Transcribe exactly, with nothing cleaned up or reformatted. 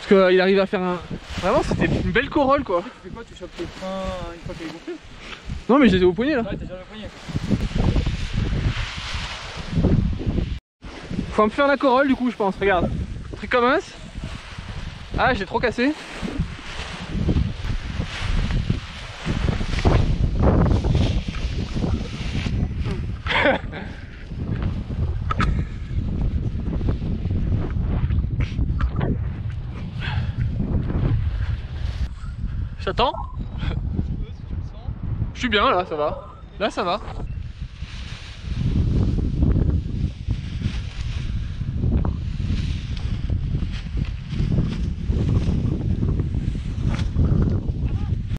Parce qu'il arrive à faire un... Vraiment c'était une belle corolle quoi. Tu fais quoi? Tu chopes tes freins une fois qu'elle est gonflée? Non mais je les ai au poignet là. Ouais, t'as déjà le poignet. Faut me faire la corolle du coup je pense, regarde. Truc commence. Ah j'ai trop cassé. J'attends. Je suis bien là, ça va. Là ça va.